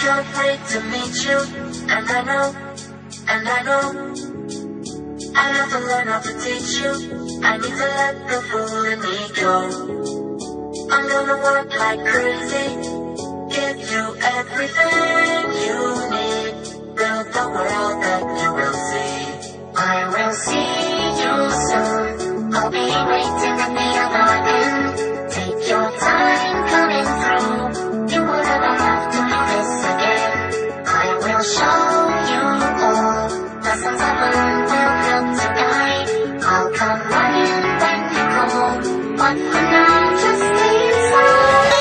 can't wait to meet you. And I know, I have to learn how to teach you. I need to let the fool in me go. I'm gonna work like crazy, give you everything you need. Build the world that you will see. I will see you soon. I'll be waiting at the other end. Take your time coming through. You will never have to do this again. I will show you all lessons I've learned will help to guide. I'll come running when you call, but for now just stay inside.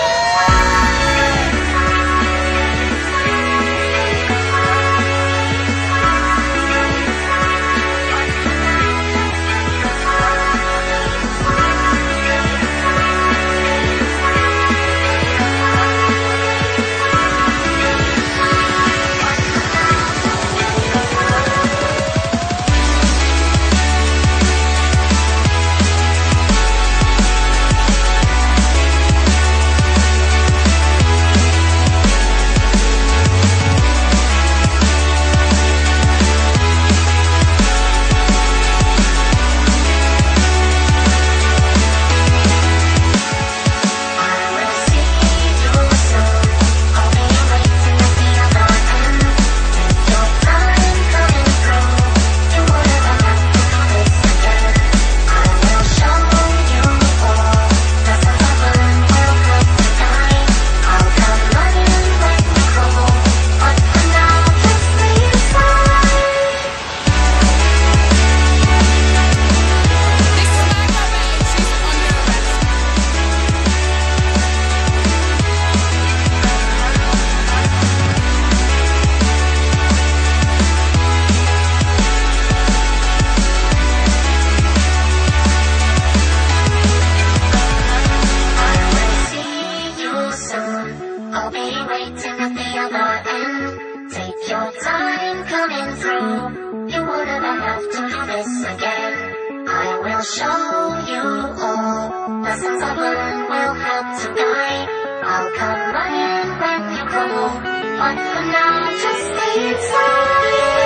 I'll be waiting at the other end. Take your time coming through. You will never have to do this again. I will show you all lessons I've learned will help to guide. I'll come running when you call, but for now just stay inside.